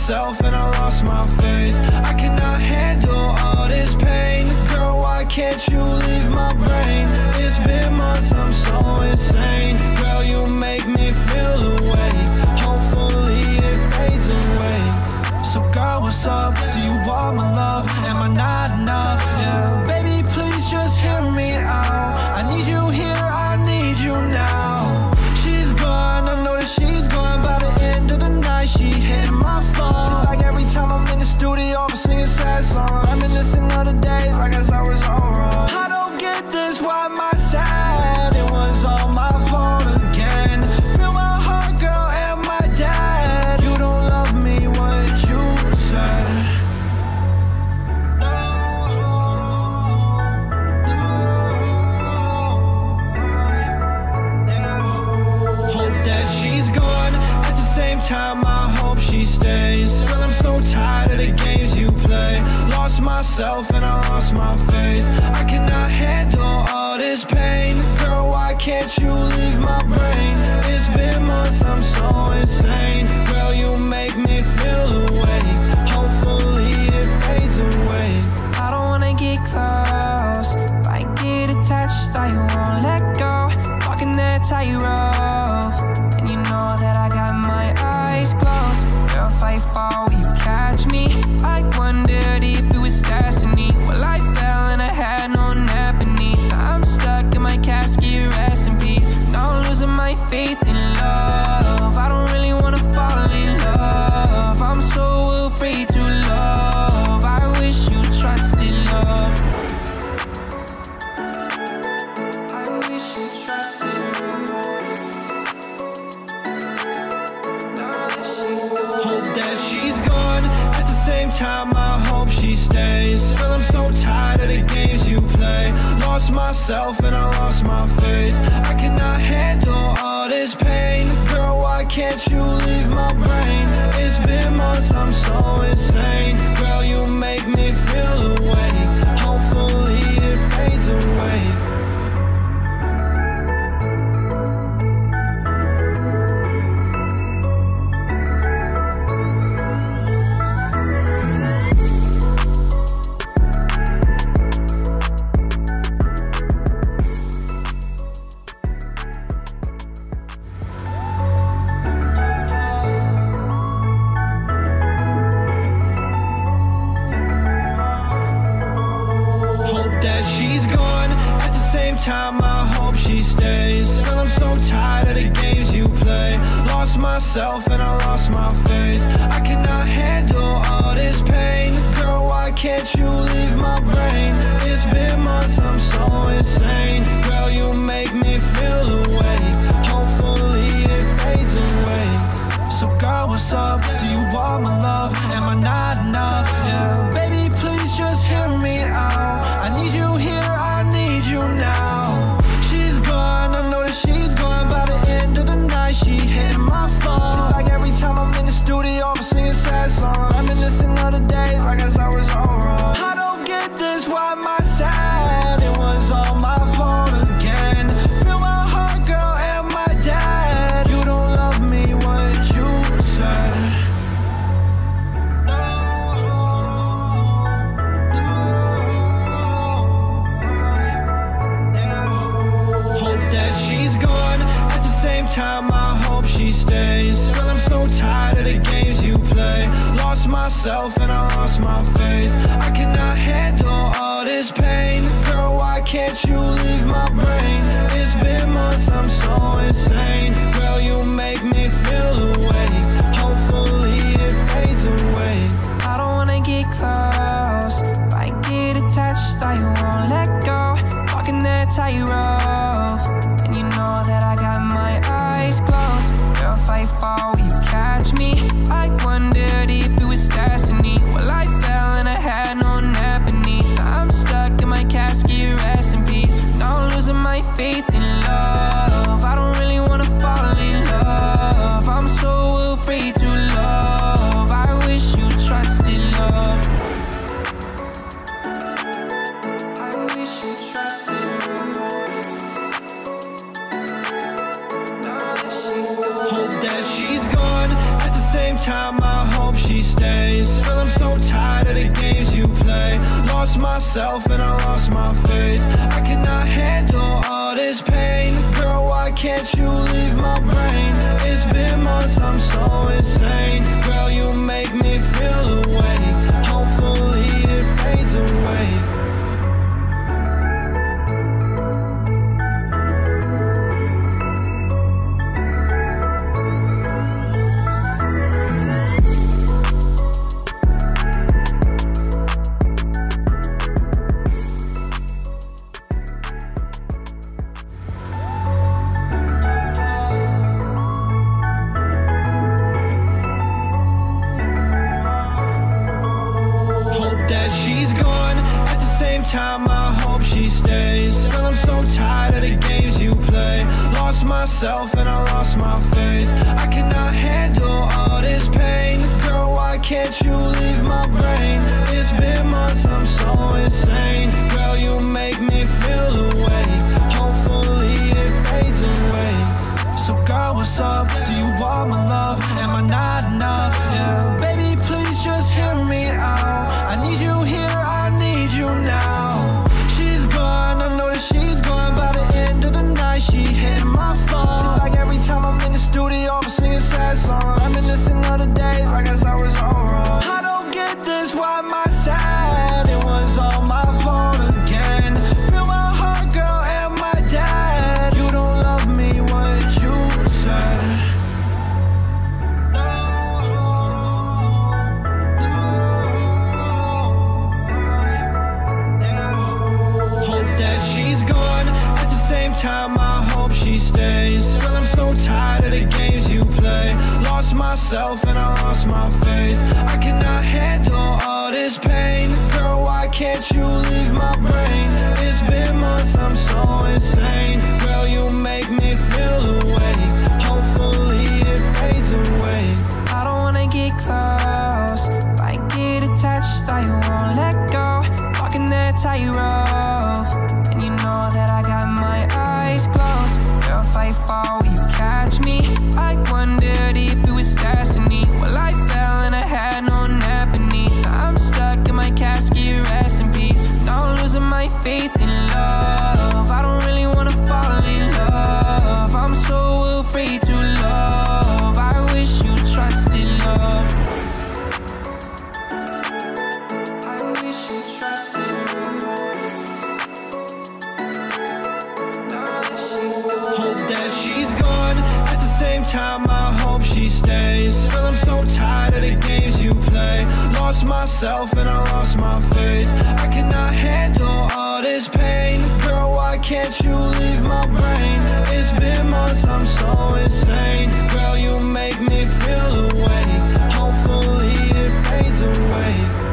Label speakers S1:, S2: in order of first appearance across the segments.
S1: myself and I lost my faith. I cannot handle all this pain. Girl, why can't you leave my brain? It's been months, I'm so insane. Girl, you make me feel away. Hopefully it fades away. So girl, what's up? Do you want my love? Am I not enough? Yeah, baby, please just hear me out. I need you here, I need you now. She's gone, I know that she's gone. By the end of the night, she hitting my phone. Seems like every time I'm in the studio, I'm singing sad songs. Reminiscing of the days, I guess I was all wrong. I don't get this, why am I sad? It was all my fault again. Feel my heart, girl, and my dad. You don't love me, what you said. Hope that she's gone. At the same time, I hope she stays. Girl, I'm so tired of the games you play. Lost myself and I lost my faith. I cannot handle all this pain. Girl, why can't you leave my brain? It's been months, I'm so insane. Girl, you make me feel away. Hopefully it fades away.
S2: I don't wanna get close. If I get attached, I won't let go. Walking that tightrope, and you know that I got my eyes closed. Girl, if I fall, will you catch me? I wondered if it was destiny. Well, I fell and I had no nap beneath. Now I'm stuck in my casket, rest in peace. Now I'm losing my faith in love. I don't really wanna fall in love. I'm so afraid to love. I wish you trusted love. I wish you trusted love. Now that she's gone.
S1: Hope that she's gone. At the same time, I hope she stays. Girl, I'm so tired of the games you play. Lost myself and I lost my faith. I cannot handle all this pain. Girl, why can't you leave my brain? It's been months, I'm so insane. Girl, you make me feel away. Hopefully it fades away. Hope that she's gone. At the same time, I hope she stays. Girl, I'm so tired of the games you play. Lost myself and I lost my faith. I cannot handle all this pain. Girl, why can't you leave my brain? It's been months, I'm so insane. Girl, you make me feel away. Hopefully it fades away. So girl, what's up? Do you want my love? Am I not enough? Yeah, baby, please just hear me out. I need you here, I need you now. She's gone, I know that she's gone. By the end of the night, she hitting my phone. Seems like every time I'm in the studio, I'm singing sad songs. Reminiscing of the days, I guess I was all wrong. I don't get this, why am I sad? It was all my fault again. Feel my heart, girl, and my dad. You don't love me, what you said. Hope that she's gone. At the same time, I hope she stays. Girl, I'm so tired of the games you play. Lost myself and I lost my faith. I cannot handle all this pain. Girl, why can't you leave my brain? It's been months, I'm so insane. Girl, you make me feel away. Hopefully it fades away.
S2: I don't wanna get close. If I get attached, I won't let go. Walking that tightrope, and you know that I got my eyes closed. Girl, if I fall, will you catch me? I wondered if it was destiny. Well, I fell and I had no nap beneath. Now I'm stuck in my casket, rest in peace. Now I'm losing my faith in love. I don't really wanna fall in love. I'm so afraid to love. I wish you trusted love. I wish you trusted love. Now that she's gone.
S1: Hope that she's gone. At the same time, I tired of the games you play. Lost myself and I lost my faith. I cannot handle all this pain. Girl, why can't you leave my brain? It's been months, I'm so insane. Girl, you make me feel away. Hopefully it fades away. She's gone, at the same time I hope she stays. Girl, I'm so tired of the games you play. Lost myself and I lost my faith. I cannot handle all this pain. Girl, why can't you leave my brain? It's been months, I'm so insane. Girl, you make me feel away. Hopefully it fades away. So girl, what's up? Do you want my love? Am I not enough? Yeah, baby, please just hear me out. I need you here, I need you now. She's gone, I know that she's gone. By the end of the night, she hitting my phone. Seems like every time I'm in the studio, I'm singing sad songs. Reminiscing of the days, I guess I was all wrong. I don't get this, why am I sad? It was all my fault again. Feel my heart, girl, and my dad. You don't love me, what you said. She's gone, at the same time I hope she stays. Girl, I'm so tired of the games you play. Lost myself and I lost my faith. I cannot handle all this pain. Girl, why can't you leave my brain? It's been months, I'm so insane. Girl, you make me feel away. Hopefully it fades away.
S2: I don't wanna get close, but I get attached, I won't let go. Walking that tightrope, and you know that I got my eyes closed. Girl, if I fall, will you catch me? I wondered if it was destiny. Well, I fell and I had no nap beneath. Now I'm stuck in my casket, rest in peace. Now I'm losing my faith in love. I don't really wanna fall in love. I'm so afraid to love. I wish you trusted love. I wish you trusted love.
S1: Hope that she's gone, at the same time I hope she stays. Girl, I'm so tired of the games you play. Lost myself and I lost my faith. I cannot handle all this pain. Girl, why can't you leave my brain? It's been months, I'm so insane. Girl, you make me feel away. Hopefully it fades away.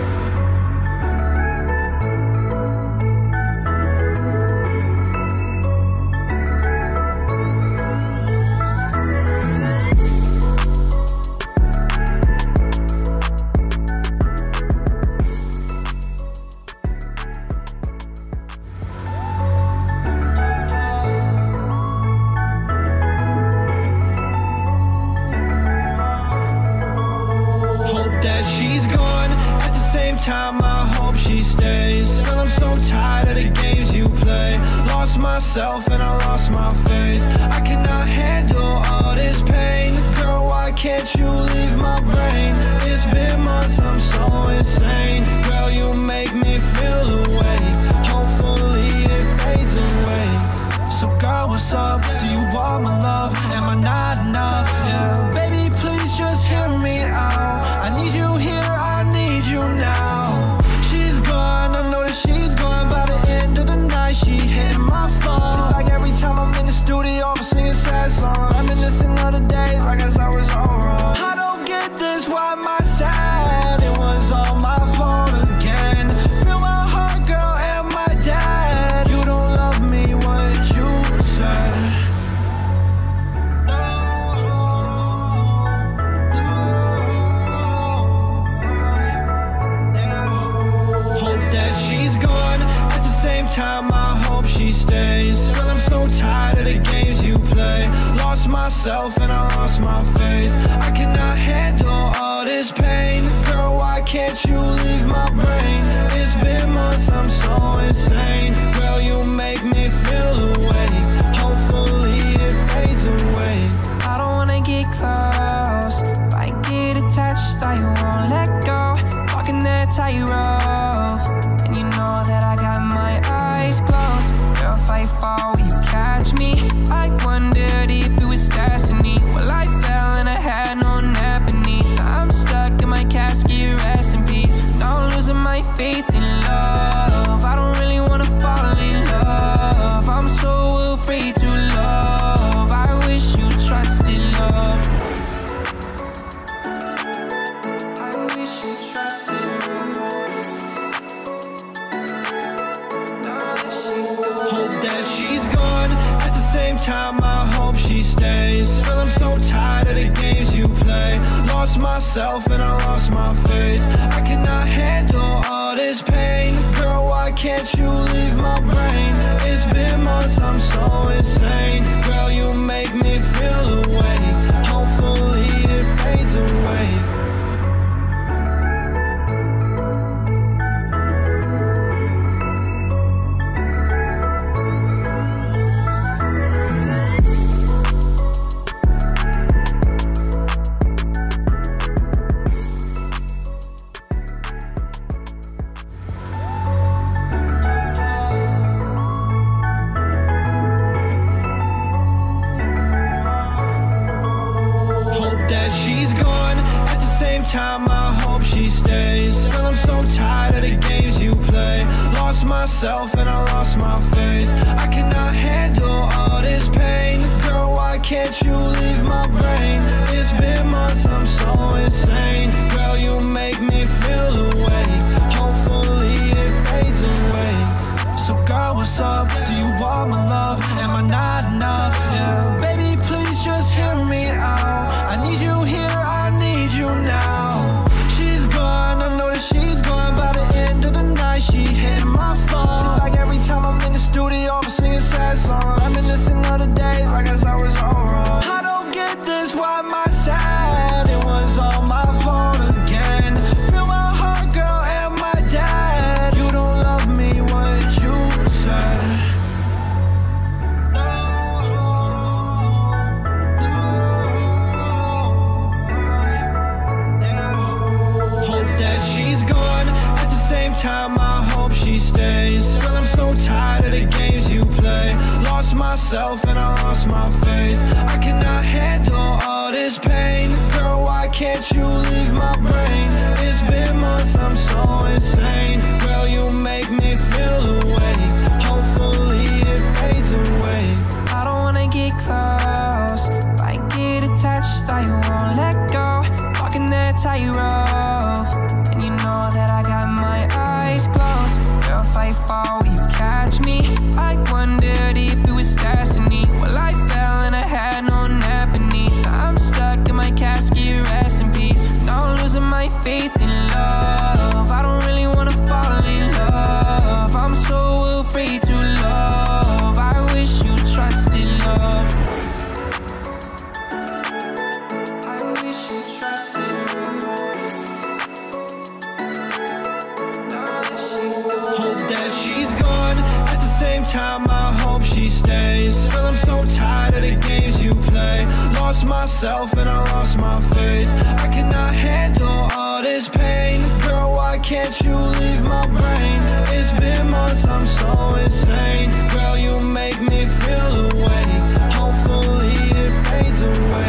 S1: She's gone, at the same time I hope she stays. Girl, I'm so tired of the games you play. Lost myself and I lost my faith. I cannot handle all this pain. Girl, why can't you leave my brain? It's been months, I'm so insane. Girl, you make me feel away. Hopefully it fades away. So girl, what's up? Do you want my love? Am I not enough? Yeah, baby, please just hear me out. I need you here, I need you now. She's gone, I know that she's gone. By the end of the night, she hitting my phone. Seems like every time I'm in the studio, I'm singing sad songs. Reminiscing of the days, I guess I was all wrong. I don't get this, why am I sad? It was all my fault again. Feel my heart, girl, and my dad. You don't love me, what you said. She's gone, at the same time I hope she stays. Girl, I'm so tired of the games you play. Lost myself and I lost my faith. I cannot handle all this pain. Girl, why can't can't you leave my brain? It's been months, I'm so insane. Girl, you make me feel away. Hopefully it fades away.
S2: I don't wanna get close. If I get attached, I won't let go. Walking that tightrope, and you know that I got my eyes closed. Girl, if I fall, will you catch me? I wondered if it was destiny. Well, I fell and I had no nap beneath. Now I'm stuck in my casket, rest in peace. Now I'm losing my faith in love. I don't really wanna fall in love. I'm so afraid to love. I wish you trusted love. I wish you trusted love. Now that she's gone.
S1: Hope that she's gone. At the same time, I hope she stays. Girl, I'm so tired of the games you play. Lost myself and I lost my faith. I cannot handle all this pain. Girl, why can't you leave my brain? It's been months, I'm so insane. Girl, you make me feel away. Hopefully it fades away. She's gone. At the same time, I hope she stays. Girl, I'm so tired of the games you play. Lost myself and I lost my faith. I cannot handle all this pain. Girl, why can't you leave my brain? It's been months, I'm so insane. Girl, you make me feel away. Hopefully it fades away. So girl, what's up? Do you want my love? Am I not enough? Yeah, baby, please just hear me out. I need you here, I need you now. She's gone, I know that she's gone. By the end of the night, she hitting my phone. Seems like every time I'm in the studio, I'm singing sad songs. Reminiscing of the days, I guess I was all wrong. I don't get this, why am I sad? It was all my fault again. Feel my heart, girl, and my dad. You don't love me, what you said. She's gone. At the same time, I hope she stays. Girl, I'm so tired of the games you play. Lost myself and I lost my faith. I cannot handle all this pain. Girl, why can't you leave my brain? It's been months, I'm so insane. Girl, you make me feel away. Hopefully it fades away.
S2: I don't wanna get close. If I get attached, I won't let go. Walking that tightrope, and you know that I got my eyes closed. Girl, if I fall, will you catch me? I wondered if it was destiny. Well, I fell and I had no nap beneath. Now I'm stuck in my casket, rest in peace. Now I'm losing my faith in love. I don't really wanna fall in love. I'm so afraid to love. I wish you trusted love. I wish you trusted love.
S1: Hope that she's gone. At the same time, I hope she stays. Girl, I'm so tired of the games you play. Lost myself and I lost my faith. I cannot handle all this pain. Girl, why can't you leave my brain? It's been months, I'm so insane. Girl, you make me feel away. Hopefully it fades away.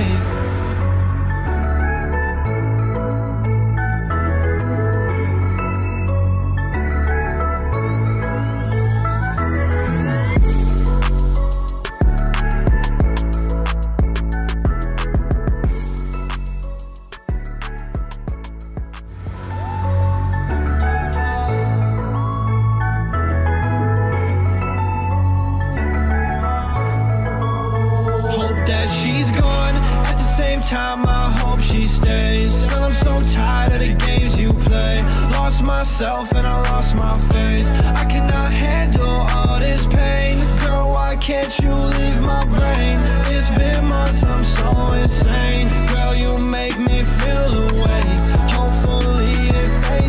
S1: She's gone. At the same time, I hope she stays. Girl, I'm so tired of the games you play. Lost myself and I lost my faith. I cannot handle all this pain. Girl, why can't you leave my brain? It's been months, I'm so insane. Girl, you make me feel away. Hopefully it fades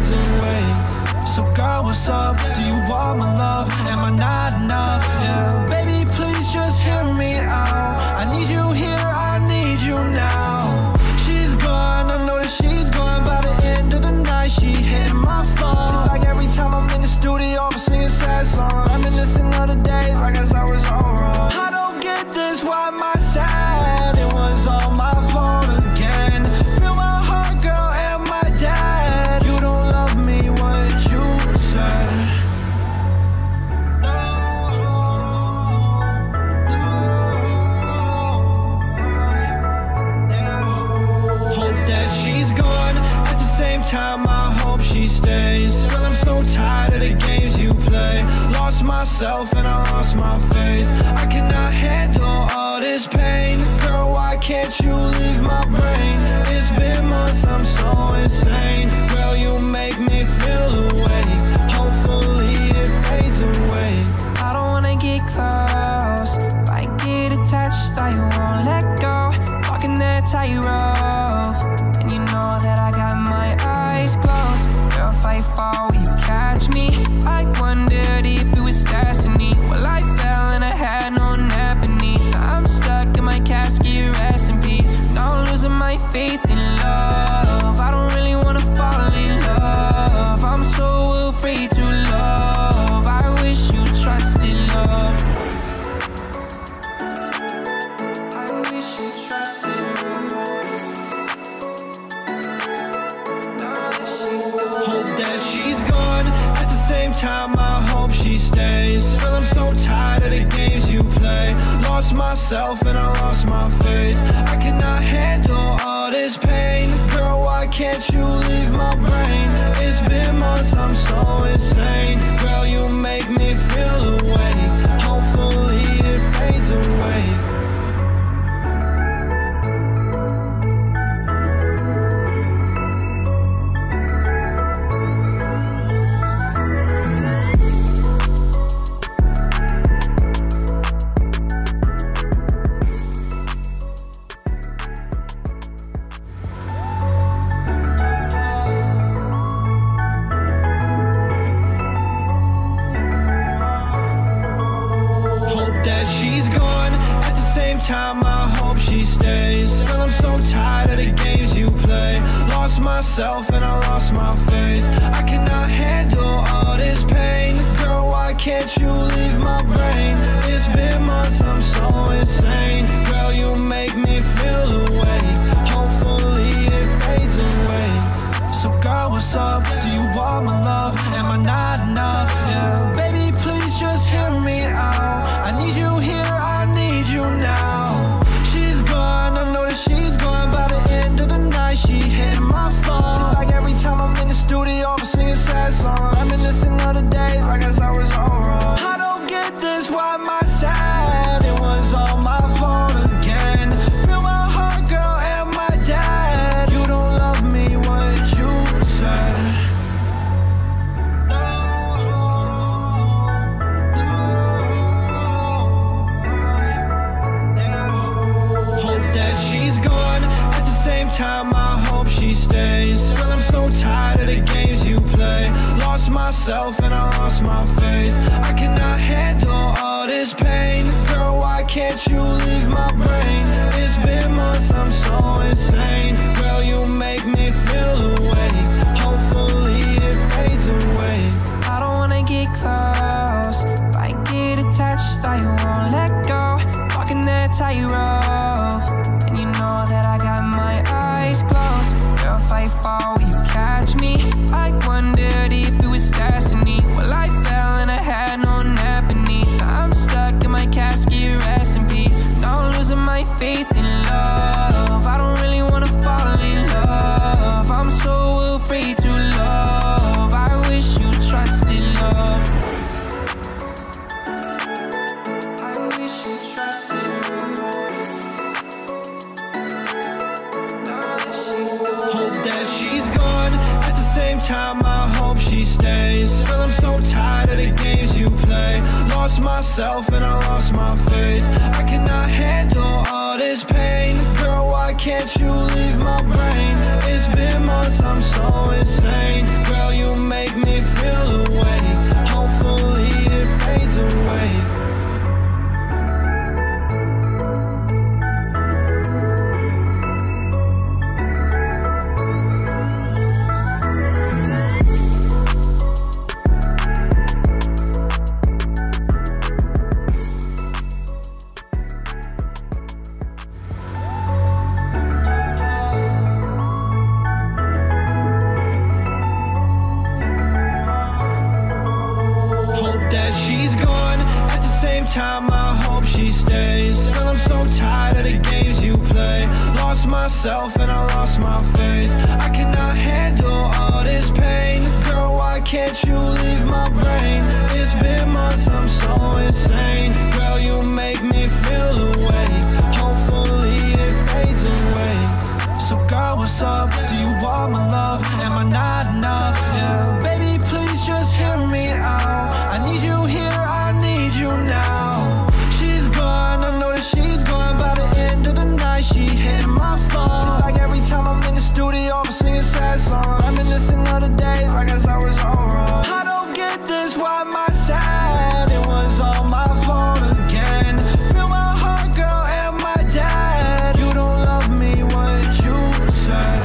S1: myself and I lost my faith. I cannot handle all this pain. Girl, why can't you leave my brain? It's been months, I'm so insane. Girl, you make me feel away. Hopefully it fades away.
S2: I don't wanna get close, but I get attached, I won't let go. Walking that tightrope, and you know that I got my eyes closed. Girl, if I fall, will you catch me? I wondered if it was destiny. Well, I fell and I had no nap beneath. Now I'm stuck in my casket, rest in peace. Now I'm losing my faith in love. I don't really wanna fall in love. I'm so afraid to love. I wish you trusted love. I wish you trusted love. Now that she's gone,
S1: Hope that she's gone. At the same time, I hope she stays. Girl, I'm so tired of the games you play. Lost myself and I lost my faith. I cannot handle all this pain. Girl, why can't you leave my brain? It's been months, I'm so insane. Girl, you make me feel away. Hopefully it fades away. Hope that she's gone. At the same time, I hope she stays. Girl, I'm so tired of the games you play. Lost myself and I lost my faith. I cannot handle all this pain. Girl, why can't you leave my brain? It's been months, I'm so insane. Girl, you make me feel away. Hopefully it fades away. So girl, what's up? Do you want my love? Am I not enough? Yeah, baby, please just hear me out. I need you here, I need you now. She's gone, I know that she's gone. By the end of the night, she hit my phone. Seems like every time I'm in the studio, I'm singing sad songs. Reminiscing of the days, I guess I was all wrong. I don't get this, why am I sad? It was all my fault again. Feel my heart, girl, and my dad. You don't love me, what you said. Hope that she's gone. At the same time, I hope she stays. Girl, I'm so tired of the games you play. Lost myself and I lost my faith. I cannot handle all this pain. Girl, why can't you leave my brain? It's been months, I'm so insane. Girl, you make me feel away. Hopefully it fades away.
S2: I don't wanna get close, but I get attached, I won't let go. Walking that tightrope, and you know that I got my eyes closed. Girl, if I fall, will you catch me? I wondered if it was destiny. Well, I fell and I had no nap beneath. Now I'm stuck in my casket, rest in peace. Now I'm losing my faith in love. I don't really wanna fall in love. I'm so afraid to love. I wish you trusted love. I wish you trusted love. Now that she's gone,
S1: Hope that she's gone. At the same time, I hope she stays. Girl, I'm so tired of the games you play. Lost myself and I lost my faith. I cannot handle all this pain. Girl, why can't you leave my brain? It's been months, I'm so insane. Girl, you make me feel away. Hopefully it fades away. time, I hope she stays. Girl, I'm so tired of the games you play. Lost myself and I lost my faith. I cannot handle all this pain. Girl, why can't you leave my brain? It's been months, I'm what's up? Do you want my love? Am I not enough? Yeah, baby, please just hear me out. I need you here, I need you now. She's gone, I know that she's gone. By the end of the night, she hitting my phone. Seems like every time I'm in the studio, I'm singing sad songs. Reminiscing of the days, I guess I was all wrong. I don't get this, why am I sad? It was all my fault again. Feel my heart, girl, and my dad. You don't love me, what you said.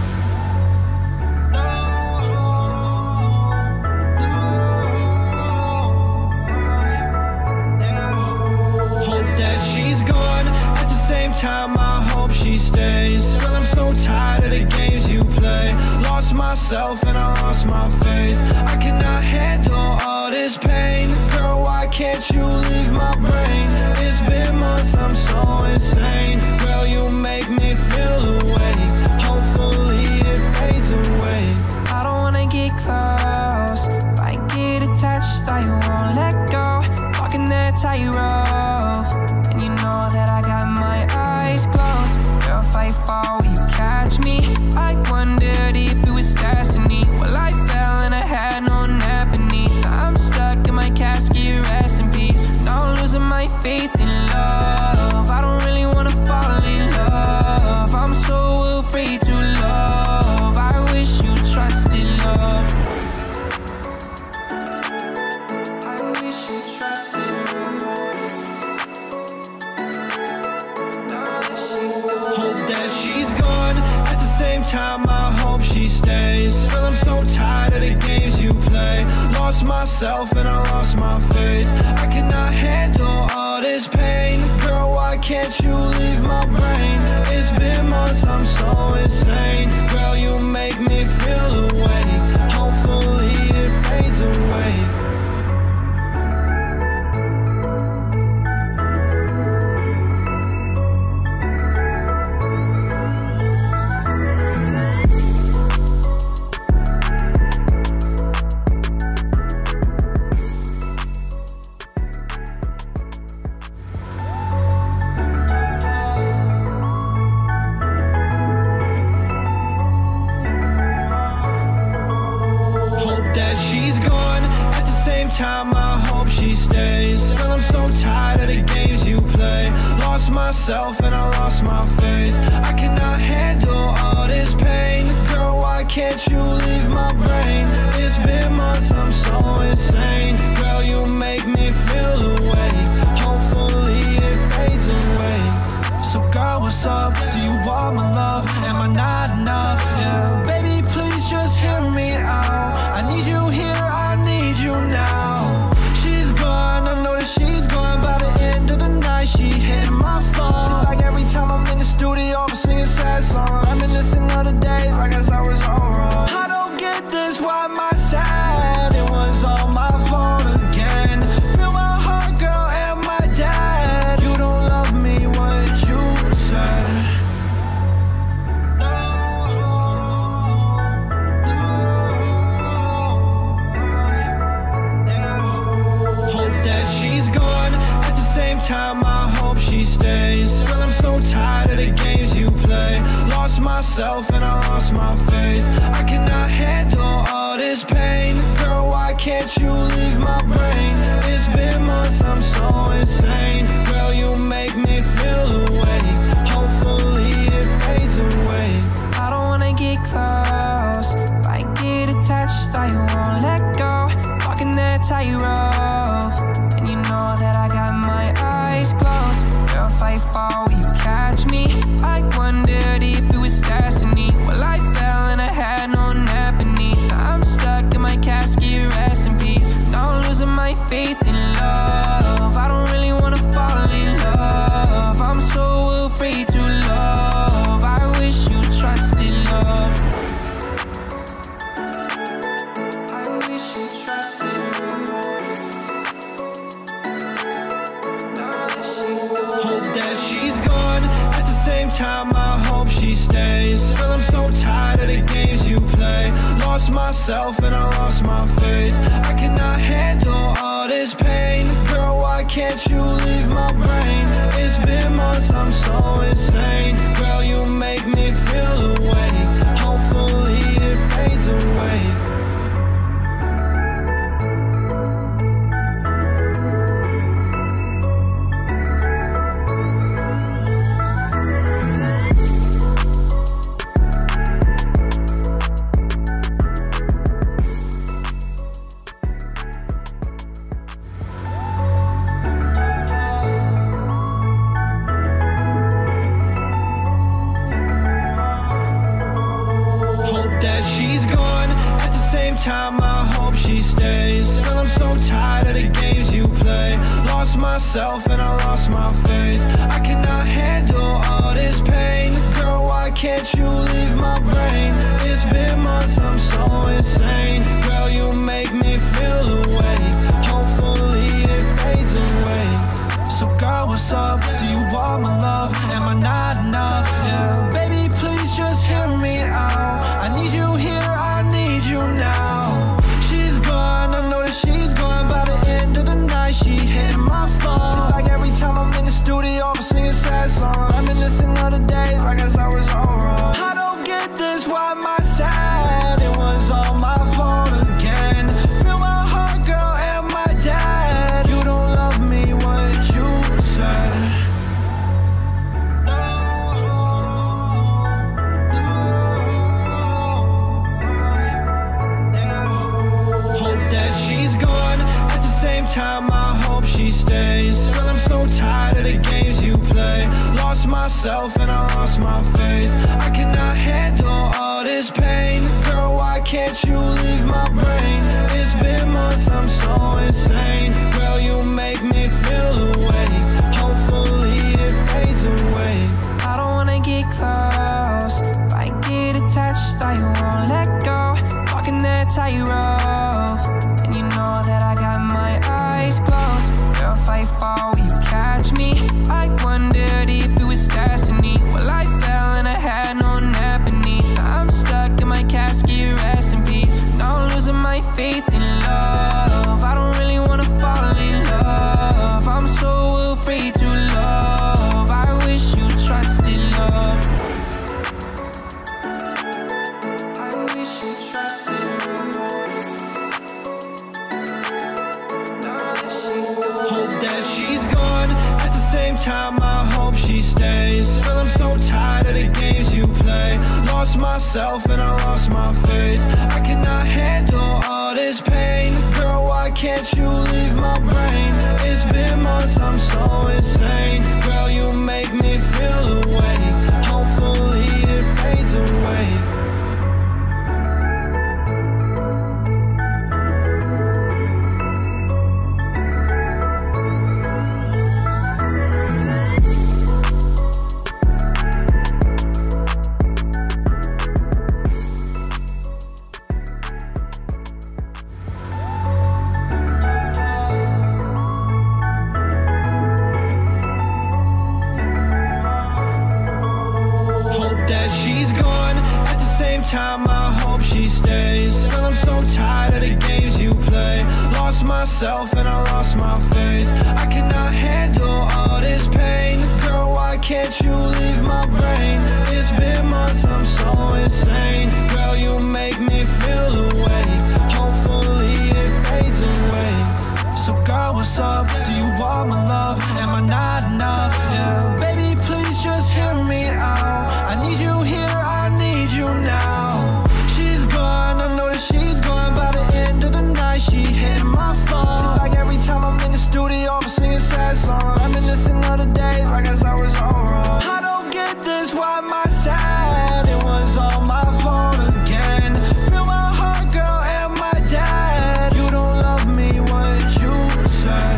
S1: She's gone, at the same time I hope she stays. Girl, I'm so tired of the games you play. Lost myself and I lost my faith. I cannot handle all this pain. Girl, why can't you leave my brain? It's been months, I'm so insane. Girl, you make me feel away. Hopefully it fades away.
S2: I don't wanna get close, but I get attached, I won't let go. Walking that tightrope, and you know that I got my eyes closed. Girl, if I fall, will you catch me? I wondered if it was destiny. Well, I fell and I had no nap beneath. Now I'm stuck in my casket, rest in peace. Now I'm losing my faith in love. I don't really wanna fall in love. I'm so afraid to love. I wish you trusted love. I wish you trusted love.
S1: Hope that she's gone, at the same time I hope she stays. Girl, I'm so tired of the games you play. Lost myself and I lost my faith. I cannot handle all this pain. Girl, why can't you leave my brain? It's been months, I'm so insane. Girl, you make me feel away. Hopefully it fades away. She's gone, at the same time I hope she stays. Girl, I'm so tired of the games you play. Lost myself and I lost my faith. I cannot handle all this pain. Girl, why can't you leave my brain? It's been months, I'm so insane. Girl, you make me feel away. Hopefully it fades away. So girl, what's up? Do you want my love? Am I not enough? Yeah, baby, please just hear me out. I need you here, I need you now. She's gone, I know that she's gone. By the end of the night, she hitting my phone. Seems like every time I'm in the studio, I'm singing sad songs. Reminiscing of the days, I guess I was all wrong. I don't get this, why am I sad? It was all my fault again. Feel my heart, girl, and my dad. You don't love me, what you said. She's gone, at the same time I hope she stays. Girl, I'm so tired of the games you play. Lost myself and I lost my faith. I cannot handle all this pain. Girl, why can't you leave my brain? It's been months, I'm so insane. Girl, you make me feel away. Hopefully it fades away.
S2: I don't wanna get close, but I get attached, I won't let go. Walking that tightrope, and you know that I got my eyes closed. Girl, if I fall, will you catch me? I wondered if it was destiny. Well, I fell and I had no nap beneath. Now I'm stuck in my casket, rest in peace. Now I'm losing my faith in love. I don't really wanna fall in love. I'm so afraid to love. I wish you trusted love. I wish you trusted love.
S1: Hope that she's gone, at the same time I hope she stays. Girl, I'm so tired of the games you play. Lost myself and I lost my faith. I cannot handle all this pain. Girl, why can't you leave my brain? It's been months, I'm so insane. Girl, you make me feel away. she's gone. At the same time, I hope she stays. Girl, I'm so tired of the games you play. Lost myself and I lost my faith. I cannot handle all this pain. Girl, why can't you leave my brain? It's been months, I'm so insane. Girl, you make me feel away. Hopefully it fades away. So girl, what's up? Do you want my love? Am I not enough? Yeah, baby, please just hear me out. I need you here, I need you now. She's gone, I know that she's gone. By the end of the night, she hit my phone. Seems like every time I'm in the studio, I'm singing sad songs. Reminiscing of the days, I guess I was all wrong. I don't get this, why am I sad? It was all my fault again. Feel my heart, girl, and my dad. You don't love me, what you said. She's gone. At the same time, I hope she stays. Girl, I'm so tired of the games you play. Lost myself and I lost my faith. I cannot handle all this pain. Girl, why can't you leave my brain? It's been months, I'm so insane. Girl, you make me feel away. Hopefully it fades away.
S2: I don't wanna get close, but I get attached, I won't let go. Walking that tightrope, and you know that I got my eyes closed. Girl, if I fall, will you catch me? I wondered if it was destiny. Well, I fell and I had no nap beneath. Now I'm stuck in my casket, rest in peace. Now I'm losing my faith in love. I don't really wanna fall in love. I'm so afraid to love. I wish you trusted love. I wish you trusted love.
S1: Hope that she's gone. At the same time, I hope she stays. Girl, I'm so tired of the games you play. Lost myself and I lost my faith. I cannot handle all this pain. Girl, why can't you leave my brain? It's been months, I'm so insane. Girl, you make me feel away. Hopefully it fades away. She's gone. At the same time, I hope she stays. Girl, I'm so tired of the games you play. Lost myself and I lost my faith. I cannot handle all this pain. Girl, why can't you leave my brain? It's been months, I'm so insane. Girl, you make me feel away. Hopefully it fades away. So girl, what's up? Do you want my love? Am I not enough? Yeah, baby, please just hear me out. I need you here, I need you now. She's gone, I know that she's gone. By the end of the night, she hit my phone. Seems like every time I'm in the studio, I'm singing sad songs. Reminiscing of the days, I guess I was all wrong. I don't get this, why am I sad? It was all my fault again. Feel my heart, girl, and my dad. You don't love me, what you said.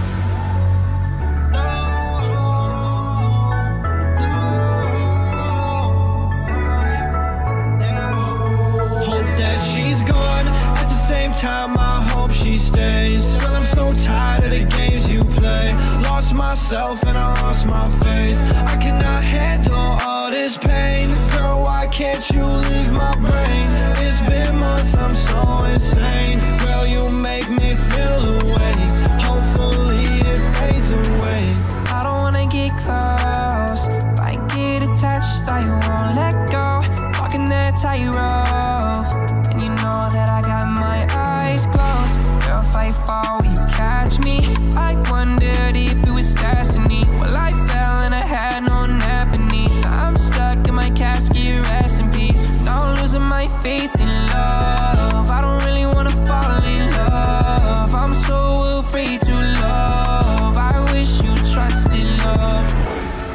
S1: She's gone. At the same time, I hope she stays. Girl, I'm so tired of the games you play. Lost myself and I lost my faith. I cannot handle all this pain. Girl, why can't you leave my brain? It's been months, I'm so insane. Girl, you make me feel away. Hopefully it fades away.
S2: I don't wanna get close, but I get attached, I won't let go. Walking that tightrope, and you know that I got my eyes closed. Girl, if I fall, will you catch me? I wondered if it was destiny. Well, I fell and I had no nap beneath. Now I'm stuck in my casket, rest in peace. Now I'm losing my faith in love. I don't really wanna fall in love. I'm so afraid to love. I wish you trusted love.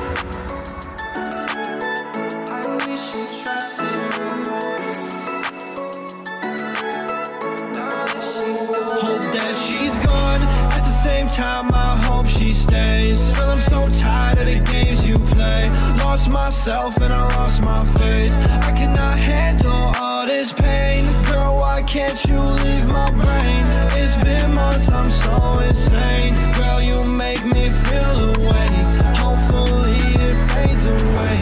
S2: I wish you trusted love.
S1: time, I hope she stays. Girl, I'm so tired of the games you play. Lost myself and I lost my faith. I cannot handle all this pain. Girl, why can't you leave my brain? It's been months, I'm so insane. Girl, you make me feel away. Hopefully it fades away.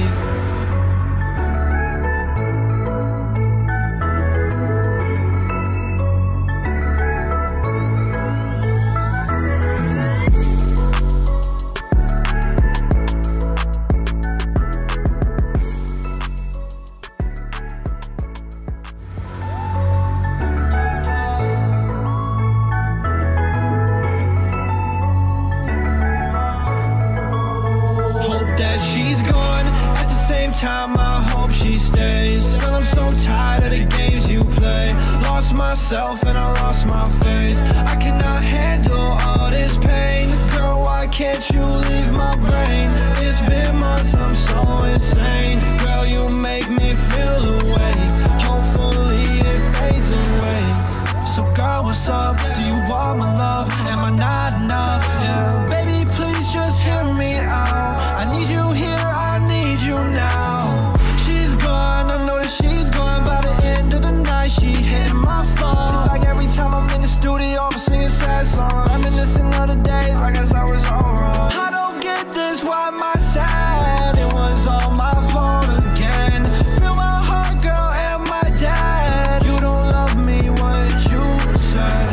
S1: She's gone, at the same time I hope she stays. Girl, I'm so tired of the games you play. Lost myself and I lost my faith. I cannot handle all this pain. Girl, why can't you leave my brain? It's been months, I'm so insane. Girl, you make me feel away. Hopefully it fades away. So girl, what's up? Do you want my love? Am I not enough? Yeah, baby, please just hear me out. I need you here, I need you now. She's gone, I know that she's gone. By the end of the night, she hitting my phone. Seems like every time I'm in the studio, I'm singing sad songs. Reminiscing of the days, I guess I was all wrong. I don't get this, why am I sad? It was all my fault again. Feel my heart, girl, and my dad. You don't love me, what you said.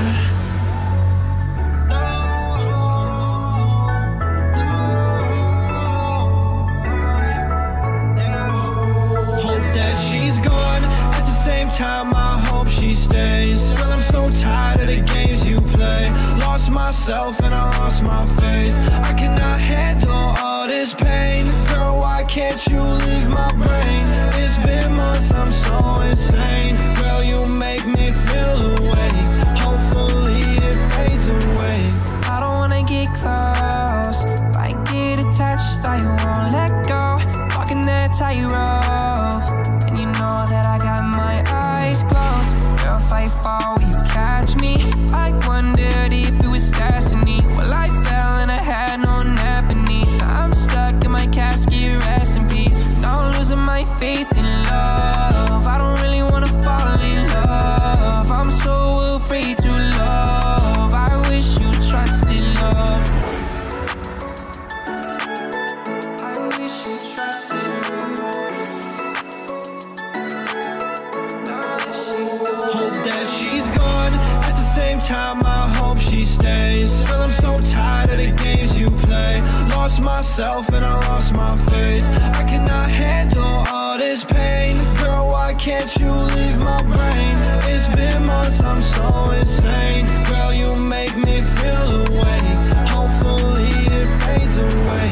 S1: She's gone, at the same time I hope she stays. Girl, I'm so tired of the games you play. Lost myself and I lost my faith. I cannot handle all this pain. Girl, why can't you leave my brain? It's been months, I'm so insane. Girl, you make me feel away. Hopefully it fades away.
S2: I don't wanna get close, but I get attached, I won't let go. Walking that tightrope, and you know that I got my eyes closed. Girl, if I fall, will you catch me? I wondered if it was destiny. Well, I fell and I had no nap beneath. Now I'm stuck in my casket, rest in peace. Now I'm losing my faith in love. I don't really wanna fall in love. I'm so afraid to love. I wish you trusted love. I wish you trusted love.
S1: Hope that she's gone, at the same time I hope she stays. Girl, I'm so tired of the games you play. Lost myself and I lost my faith. I cannot handle all this pain. Girl, why can't you leave my brain? It's been months, I'm so insane. Girl, you make me feel away. Hopefully it fades away.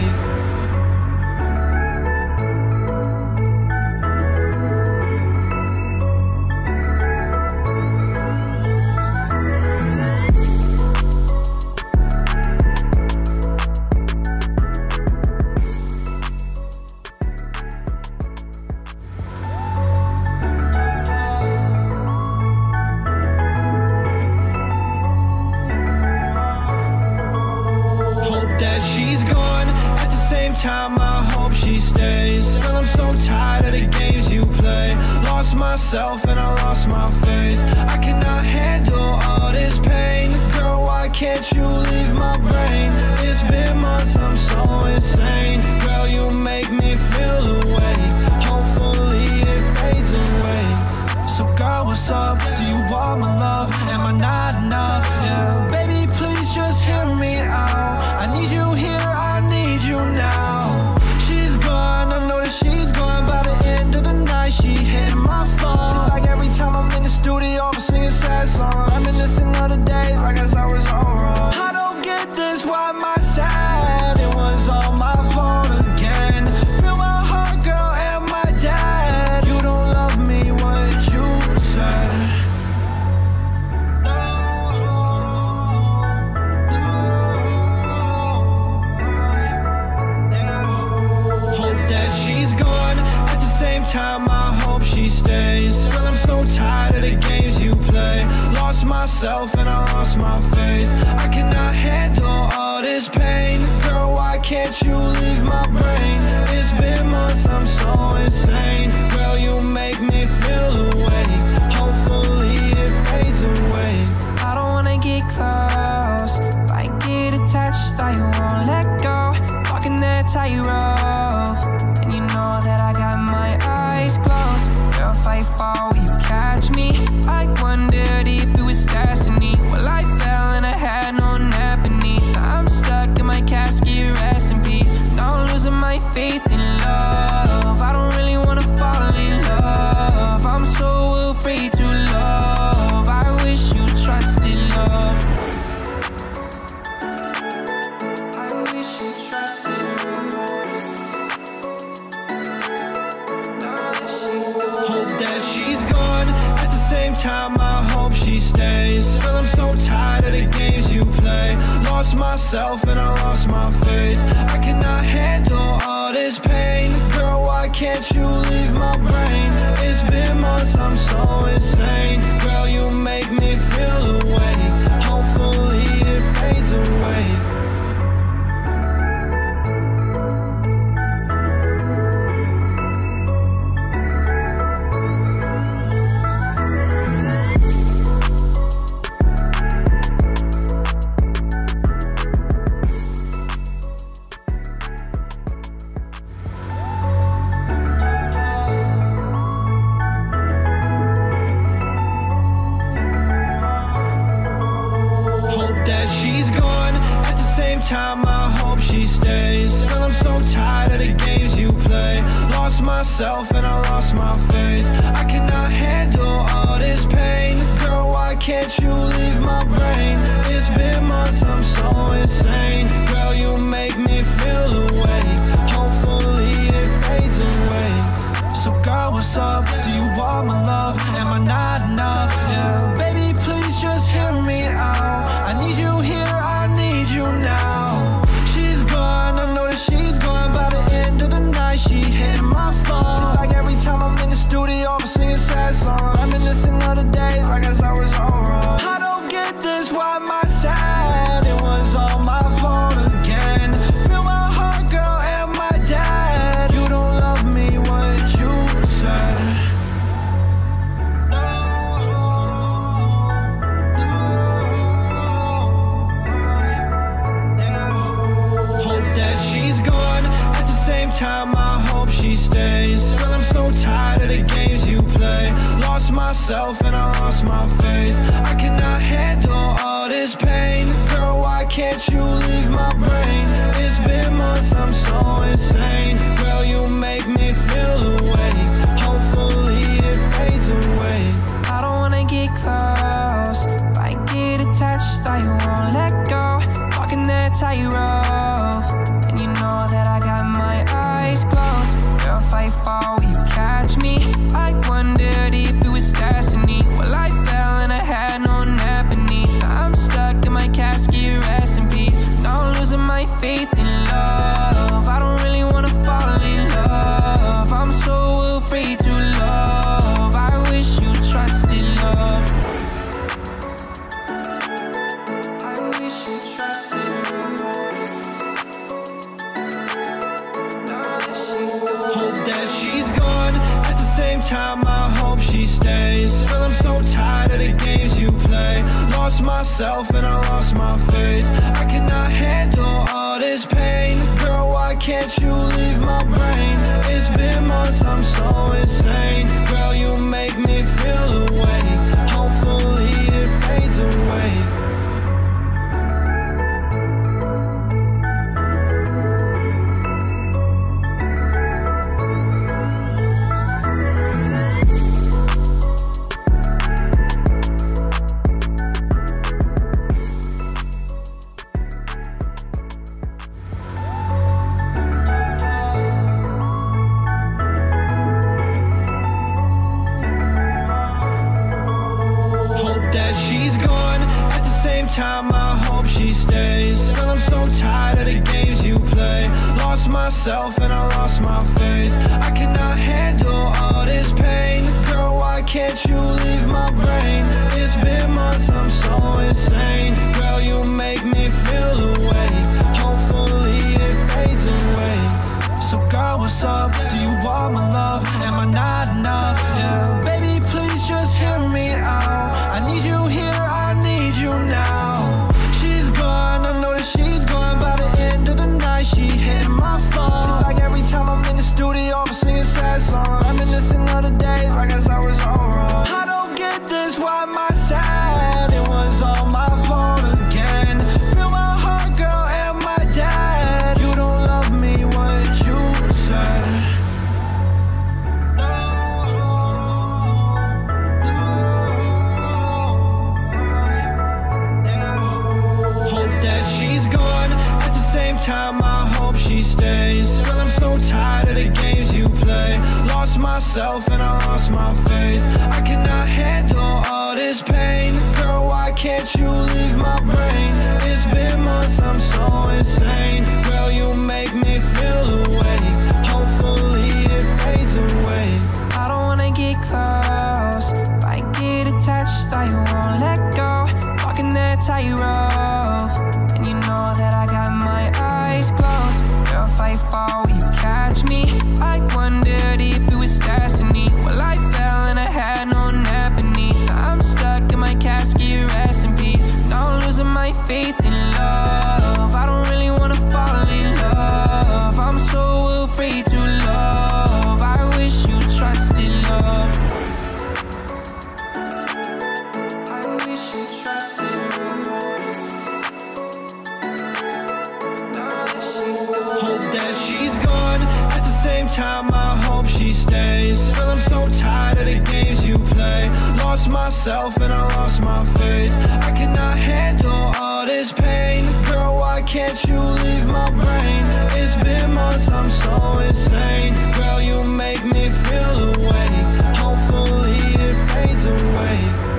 S1: She's gone, at the same time I hope she stays. Girl, I'm so tired of the games you play. Lost myself and I lost my faith. I cannot handle all this pain. Girl, why can't you leave my brain? It's been months, I'm so insane. Girl, you make me feel away. Hopefully it fades away. So girl, what's up? Do you want my love? Am I not enough? Yeah, baby, please just hear me out. I need you here, I need you now. She's gone, I know that she's gone. By the end of the night, she hitting my phone. Seems like every time I'm in the studio, I'm singing sad songs. Reminiscing of the days, I guess I was all wrong. I don't get this, why am I sad? It was all my fault again. Feel my heart, girl, and my dad. You don't love me, what you said. She's gone, at the same time I hope she stays. Girl, I'm so tired of the games you play. Lost myself and I lost my faith. I cannot handle all can't you leave my brain? It's been months, I'm so insane. Girl, you make me feel away. Hopefully it fades away.
S2: I don't wanna get close. If I get attached, I won't let go. Walking that tightrope, and you know that I got my eyes closed. Girl, if I fall, will you catch me? I wondered if it was destiny. Well, I fell and I had no nap beneath. Now I'm stuck in my casket, rest in peace. Now I'm losing my faith in love. I don't really wanna fall in love. I'm so afraid to love. I wish you trusted love. I wish you trusted love.
S1: Hope that she's gone. At the same time, I hope she stays. Girl, I'm so tired of the games you play. Lost myself and I lost my faith. I cannot handle all this pain. Girl, why can't you leave my brain? It's been months, I'm so insane. Girl, you make me feel away. Hopefully it fades away. She's gone. At the same time, I hope she stays. Girl, I'm so tired of the games you play. Lost myself and I lost my faith. I cannot handle all this pain. Girl, why can't you leave my brain? It's been months, I'm so insane. Girl, you make me feel away. Hopefully it fades away. So girl, what's up? Do you want my love? Am I not enough? Yeah, baby, please just hear me out. I need you here, I need you now. She's gone, I know that she's gone. By the end of the night, she hitting my phone. Seems like every time I'm in the studio, I'm singing sad songs. Reminiscing of the days, I guess I was all wrong. I don't get this, why am I sad? It was all my fault again. Feel my heart, girl, and my dad. You don't love me, what you said. She's gone. At the same time, I hope she stays. Girl, I'm so tired of the games you play. Lost myself and I lost my faith. I cannot handle all this pain. Girl, why can't you leave my brain? It's been months, I'm so insane. Girl, you make me feel away. Hopefully it fades away.
S2: I don't wanna get close. If I get attached, I won't let go. Walking that tightrope, and you know that I got my eyes closed. Girl, if I fall, will you catch me? I wondered if it was destiny. Well, I fell and I had no nap beneath. Now I'm stuck in my casket, rest in peace. Now I'm losing my faith in love. I don't really wanna fall in love. I'm so afraid to love. I wish you trusted love. I wish you trusted love.
S1: Hope that she's gone. At the same time, I hope she stays. Girl, I'm so tired of the games you play. Lost myself and I lost my faith. I cannot handle all this pain. Girl, why can't you leave my brain? It's been months, I'm so insane. Girl, you make me feel away. Hopefully it fades away. She's gone. At the same time, I hope she stays. Girl, I'm so tired of the games you play. Lost myself and I lost my faith. I cannot handle all this pain. Girl, why can't you leave my brain? It's been months, I'm so insane. Girl, you make me feel away. Hopefully it fades girl, what's up? Do you want my love? Am I not enough? Yeah, baby, please just hear me out. I need you here, I need you now. She's gone, I know that she's gone. By the end of the night, she hitting my phone. Seems like every time I'm in the studio, I'm singing sad songs. Reminiscing of the days, I guess I was all wrong. I don't get this, why am I sad? It was all my fault again. Feel my heart, girl, and my dad. You don't love me, what you said. Hope that she's gone. At the same time, I hope she stays. Girl, I'm so tired of the games you play. Lost myself and I lost my faith. I cannot handle all this pain. Girl, why can't you leave my brain? It's been months, I'm so insane. Girl, you make me feel away. Hopefully it fades away.
S2: I don't wanna get close, but I get attached, I won't let go. Walking that tightrope, and you know that I got my eyes closed. Girl, if I fall, will you catch me? I wondered if it was destiny. Well, I fell and I had no nap beneath. Now I'm stuck in my casket, rest in peace. Now I'm losing my faith in love. I don't really wanna fall in love. I'm so afraid to love. I wish you trusted love. I wish you trusted love.
S1: Hope that she's gone. At the same time, I hope she stays. Girl, I'm so tired of the games you play. Lost myself and I lost my faith. I cannot handle all this pain. Girl, why can't you leave my brain? It's been months, I'm so insane. Girl, you make me feel away. Hopefully it fades away.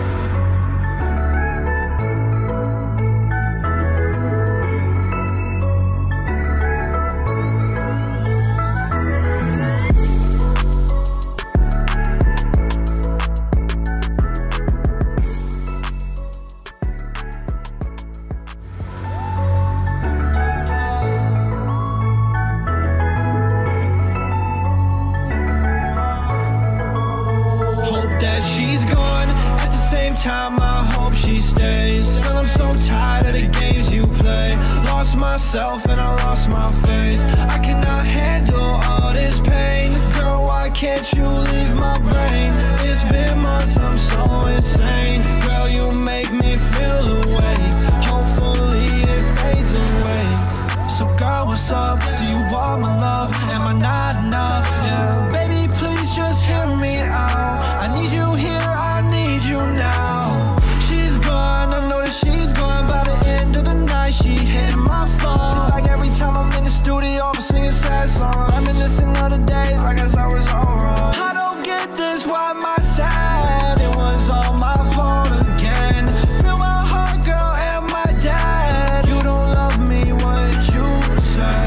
S1: She's gone. At the same time, I hope she stays. Girl, I'm so tired of the games you play. Lost myself and I lost my faith. I cannot handle all this pain. Girl, why can't you leave my brain? It's been months, I'm so insane. Girl, you make me feel away. Hopefully it fades away. So girl, what's up? Do you want my love? Am I not enough? Yeah, baby, please just hear me out. I need you here, I need you now. She's gone, I know that she's gone. By the end of the night, she hitting my phone. Seems like every time I'm in the studio, I'm singing sad songs. Reminiscing of the days, I guess I was all wrong. I don't get this, why am I sad? It was all my fault again. Feel my heart, girl, and my dad. You don't love me, what you said.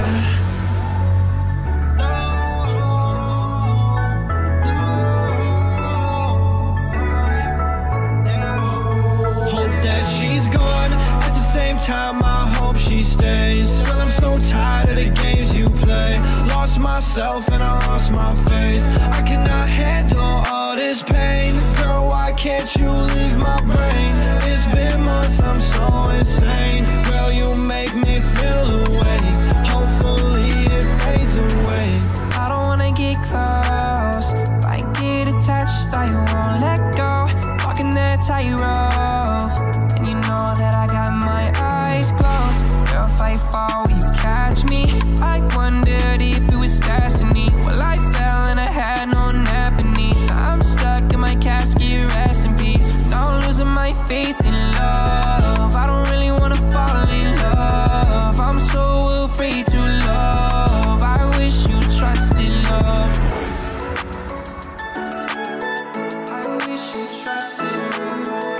S1: She's gone. At the same time, I hope she stays. Girl, I'm so tired of the games you play. Lost myself and I lost my faith. I cannot handle all this pain. Girl, why can't you leave my brain? It's been months, I'm so insane. Girl, you make me feel away. Hopefully it fades away.
S2: I don't wanna get close, but I get attached, I won't let go. Walking that tightrope, and you know that I got my eyes closed. Girl, if I fall, will you catch me? I wondered if it was destiny. Well, I fell and I had no nap beneath. Now I'm stuck in my casket, rest in peace. Now I'm losing my faith in love. I don't really wanna fall in love. I'm so afraid to love. I wish you trusted love. I wish you trusted love.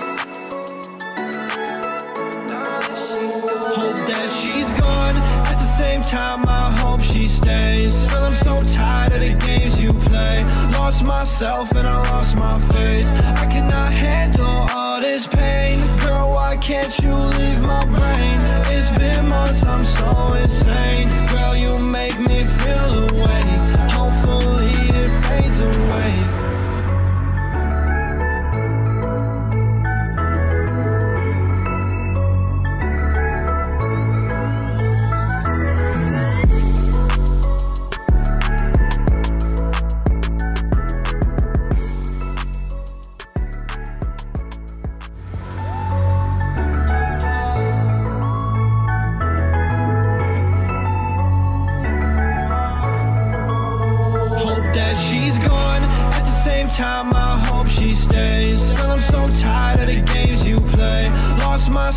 S1: Hope that she's gone. At the same time, I hope she stays. Girl, I'm so tired of the games you play. Lost myself and I lost my faith. I cannot handle all this pain. Girl, why can't you leave my brain? It's been months, I'm so insane. Girl, you make me feel away.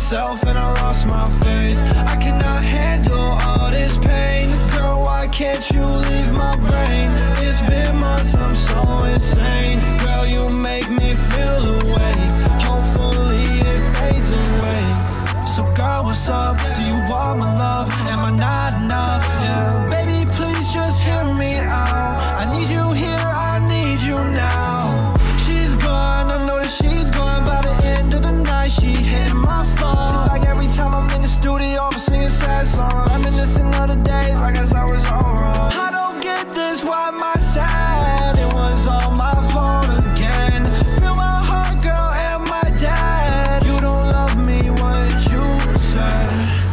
S1: myself and I lost my faith. I cannot handle all this pain. Girl, why can't you leave my brain? It's been months, I'm so insane. Girl, you make me feel away. Hopefully it fades away. So girl, what's up? Do you want my love? Am I not enough? Yeah, baby, please just hear me out. I need you here, I need you now. She's gone, I know that she's gone. By the end of the night, she hitting my phone. Seems like every time I'm in the studio, I'm singing sad songs. Reminiscing of the days, I guess I was all wrong. I don't get this, why am I sad? It was all my fault again. Feel my heart, girl, and my dad. You don't love me, what you said.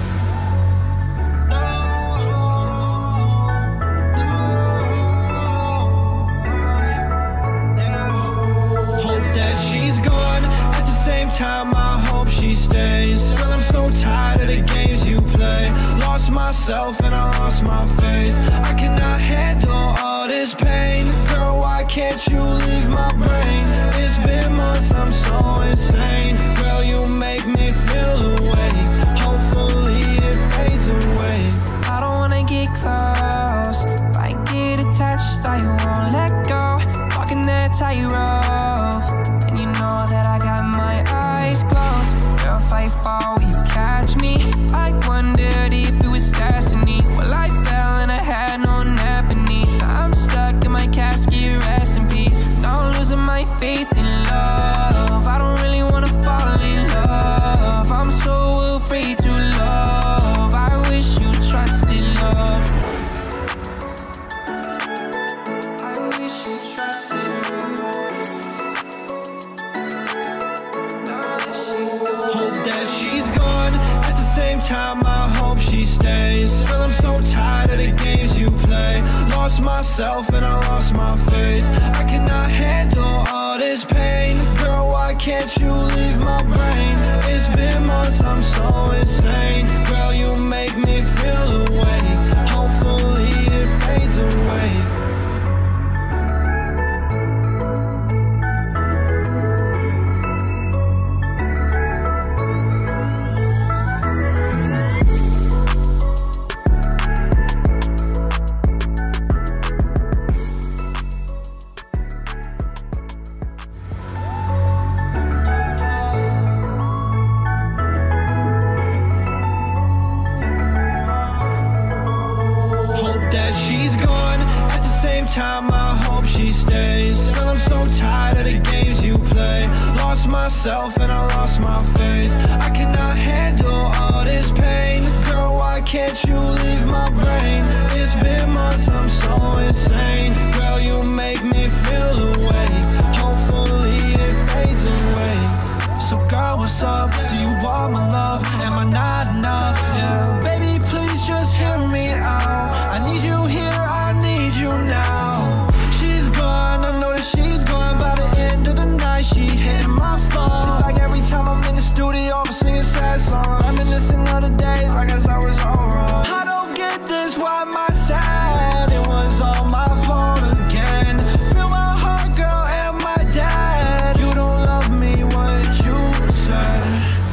S1: She's gone, at the same time I hope she stays. Girl, I'm so tired of the games you play. Lost myself and I lost my faith. I cannot handle all this pain. Girl, why can't you leave my brain? It's been months, I'm so insane. Girl, you make me feel away. Hopefully it fades away.
S2: I don't wanna get close, but I get attached, I won't let go. Walking that tightrope, and you know that I got my eyes closed. Girl, if I fall, will you catch me? I wondered if it was destiny. Well, I fell and I had no nap beneath. Now I'm stuck in my casket, rest in peace. Now I'm losing my faith in love. I don't really wanna fall in love. I'm so afraid to love. I wish you trusted love. I wish you trusted love.
S1: Hope that she's gone, at the same time I hope she stays. Girl, I'm so tired of the games you play. Lost myself and I lost my faith. I cannot handle all this pain. Girl, why can't you leave my brain? It's been months, I'm so insane. Girl, you make me feel away. Hopefully it fades away. She's gone, at the same time I hope she stays. Girl, I'm so tired of the games you play. Lost myself and I lost my faith. I cannot handle all this pain. Girl, why can't you leave my brain? It's been months, I'm so insane. Girl, you make me feel away. Hopefully it fades away. So girl, what's up? Do you want my love? Am I not enough? Yeah, baby, please just hear me out. I need you here, I need you now. She's gone, I know that she's gone. By the end of the night, she hitting my phone. Seems like every time I'm in the studio, I'm singing sad songs. Reminiscing of the days, I guess I was all wrong. I don't get this, why am I sad? It was all my fault again. Feel my heart, girl, and my dad. You don't love me, what you said.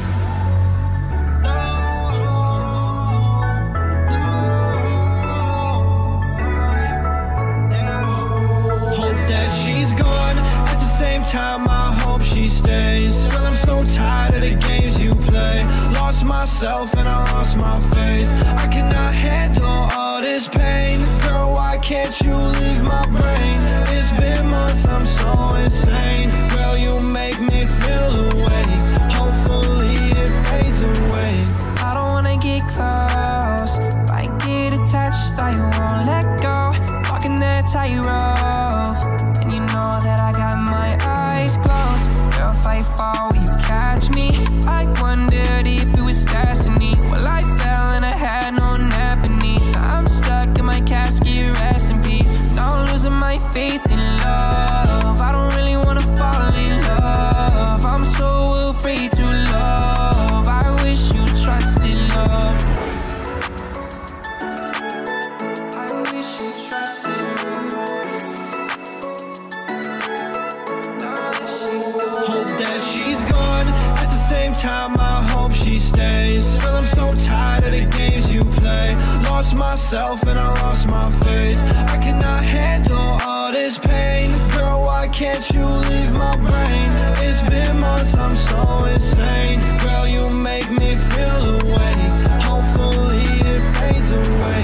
S1: She's gone, at the same time I hope she stays. Girl, I'm so tired of the games you play. Lost myself and I lost my faith. I cannot handle all this pain. Girl, why can't you leave my brain? It's been months, I'm so insane. Girl, you make me feel away. Hopefully it fades away.
S2: I don't wanna get close, but I get attached, I won't let go. Walking that tightrope, and you know that I got my eyes closed. Girl, if I fall, will you catch me? I wondered if it was destiny. Well, I fell and I had no nap beneath. Now I'm stuck in my casket, rest in peace. Now I'm losing my faith in love. I don't really wanna fall in love. I'm so afraid to love. I wish you trusted love. I wish you trusted love.
S1: Hope that she's gone, at the same time I hope she stays. myself and I lost my faith. I cannot handle all this pain. Girl, why can't you leave my brain? It's been months, I'm so insane. Girl, you make me feel away. Hopefully it fades away.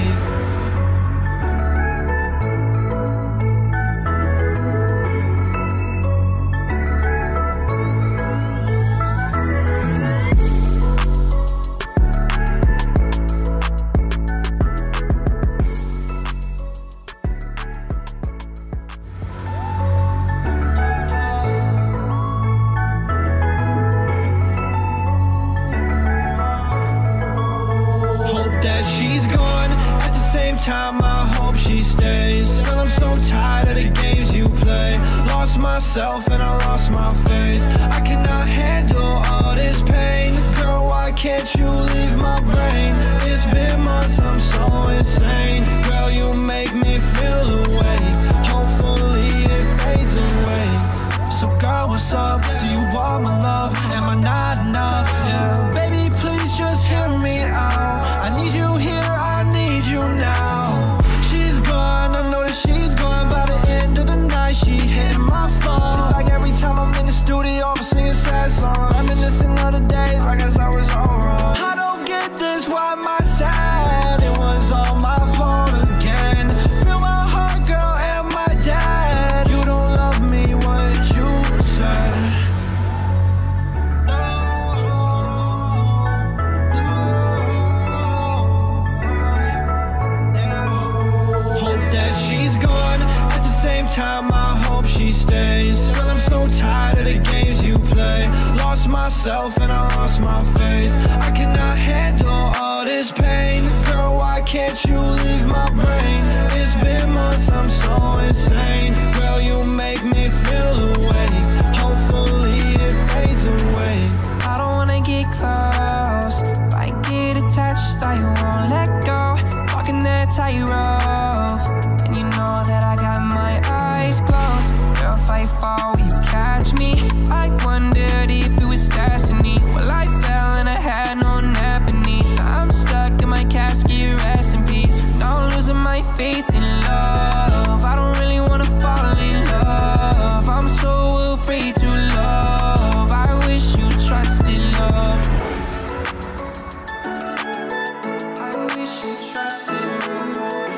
S1: She's gone, at the same time I hope she stays. Girl, I'm so tired of the games you play. Lost myself and I lost my faith. I cannot handle all this pain. Girl, why can't you leave my brain? It's been months, I'm so insane. Girl, you make me feel away. Hopefully it fades away. So girl, what's up? Do you want my love? Am I not enough? Yeah, baby, please just hear me out. I need you here, I need you now. She's gone, I know that she's gone. By the end of the night, she hitting my phone. Seems like every time I'm in the studio, I'm singing sad songs. Reminiscing of the days, I guess I was all wrong. I don't get this, why am I sad? It was all my fault again. Feel my heart, girl, and my dad. You don't love me, what you said. She's gone, at the same time I hope she stays. Girl, I'm so tired of the games you play. Lost myself and I lost my faith. I cannot handle all this pain. Girl, why can't you leave my brain? It's been months, I'm so insane. Girl, you make me feel away. Hopefully it fades away.
S2: I don't wanna get close. If I get attached, I won't let go. Walking that tightrope, and you know that I got my eyes closed. Girl, if I fall, will you catch me? I wondered if it was destiny. Well, I fell and I had no nap beneath. Now I'm stuck in my casket, rest in peace. Now I'm losing my faith in love. I don't really wanna fall in love. I'm so afraid to love. I wish you trusted love. I wish you trusted love.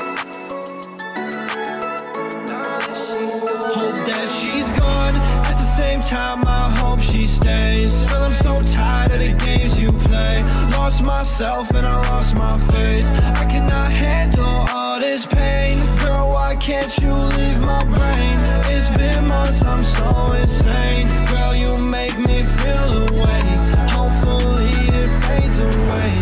S1: Hope that she's gone, at the same time I hope she stays. Girl, I'm so tired of the games you play. Lost myself and I lost my faith. I cannot handle all this pain. Girl, why can't you leave my brain? It's been months, I'm so insane. Girl, you make me feel away. Hopefully it fades away.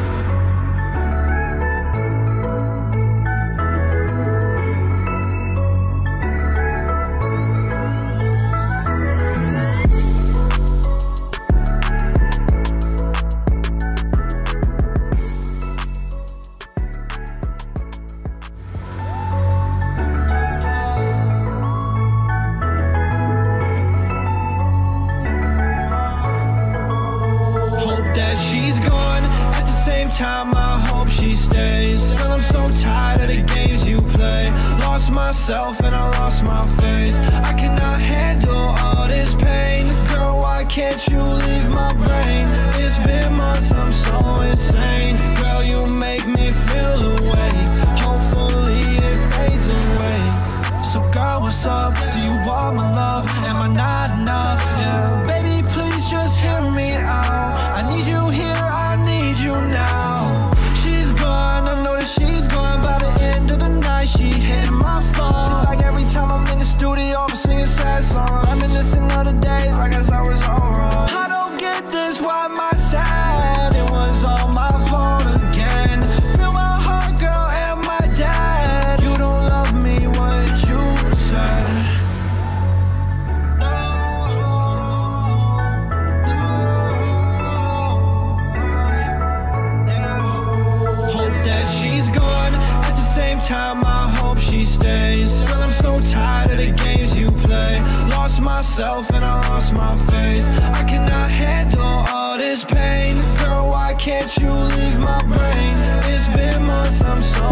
S1: She's gone, at the same time I hope she stays. Girl, I'm so tired of the games you play. Lost myself and I lost my faith. I cannot handle all this pain. Girl, why can't you leave my brain? It's been months, I'm so insane. Girl, you make me feel away. Hopefully it fades away. So girl, what's up? Do you want my love? Am I not enough? Yeah, baby, please just hear me out. I need you here, I need you now. She's gone, I know that she's gone. By the end of the night, she hitting my phone. Seems like every time I'm in the studio, I'm singing sad songs. Reminiscing of the days, I guess I was all wrong. I don't get this, why am I sad? It was all my fault again. Feel my heart, girl, and my dad. You don't love me, what you said. She's gone, at the same time I hope she stays. Girl, I'm so tired of the games you play. Lost myself and I lost my faith. I cannot handle all this pain. Girl, why can't you leave my brain? It's been months, I'm so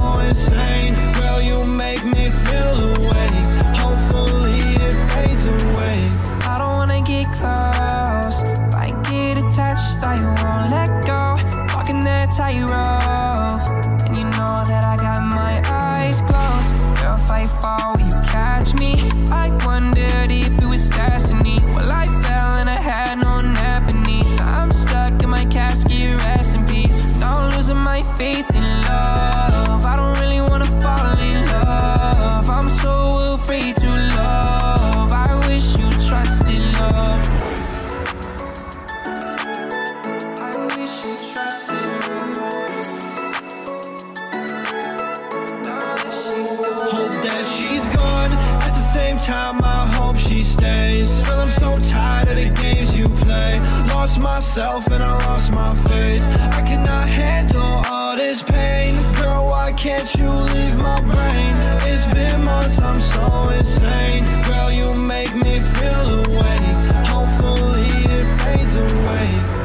S1: lost myself and I lost my faith. I cannot handle all this pain. Girl, why can't you leave my brain? It's been months, I'm so insane. Girl, you make me feel away. Hopefully it fades away.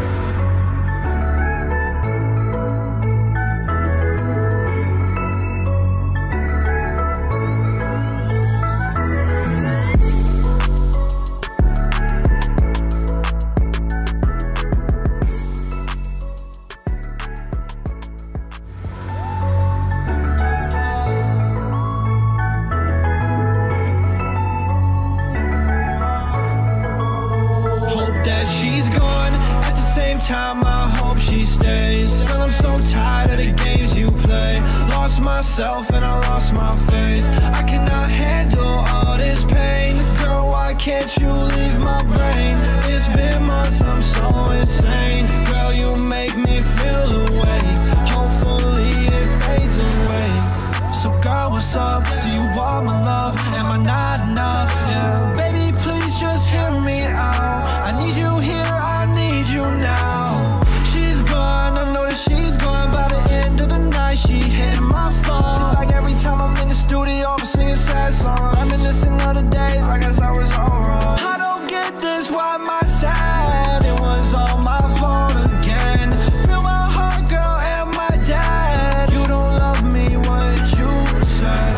S1: She's gone, at the same time I hope she stays. Girl, I'm so tired of the games you play. Lost myself and I lost my faith. I cannot handle all this pain. Girl, why can't you leave my brain? It's been months, I'm so insane. Girl, you make me feel away. Hopefully it fades away. So girl, what's up? Do you want my love? Am I not enough? Yeah, baby, please just hear me out. I need you here, I need you now. She's gone, I know that she's gone. By the end of the night, she hitting my phone. Seems like every time I'm in the studio, I'm singing sad songs. Reminiscing of the days, I guess I was all wrong. I don't get this, why am I sad? It was all my fault again. Feel my heart, girl, and my dad. You don't love me, what you said.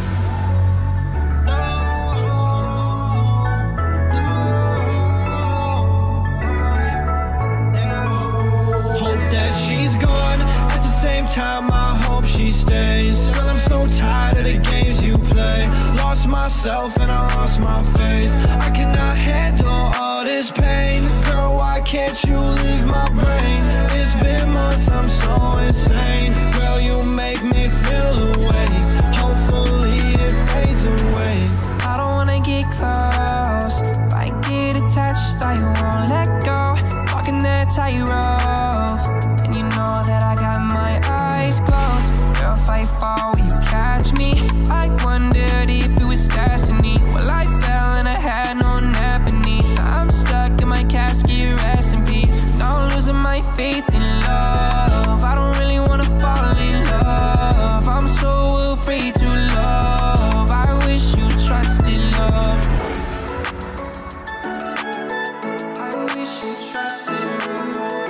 S1: She's gone, at the same time I hope she stays. Girl, I'm so tired of the games you play. Lost myself and I lost my faith. I cannot handle all this pain. Girl, why can't you leave my brain? It's been months, I'm so insane. Girl, you make me feel away. Hopefully it fades away.
S2: I don't wanna get close, but I get attached, I won't let go. Walking that tightrope, and you know that I got my eyes closed. Girl, if I fall, will you catch me? I wondered if it was destiny. Well, I fell and I had no nap beneath. Now I'm stuck in my casket, rest in peace. Now I'm losing my faith in love. I don't really wanna fall in love. I'm so afraid to love. I wish you trusted love. I wish you trusted love.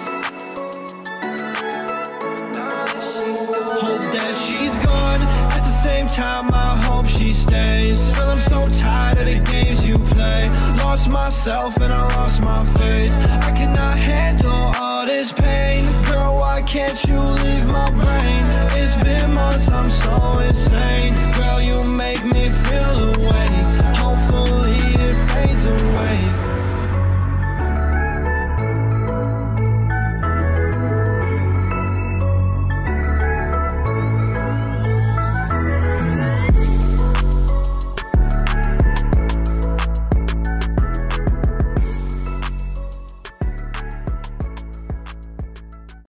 S1: Hope that she's gone, at the same time I hope she stays. Girl, I'm so tired of the games you play. Lost myself and I lost my faith. I cannot handle all this pain. Girl, why can't you leave my brain?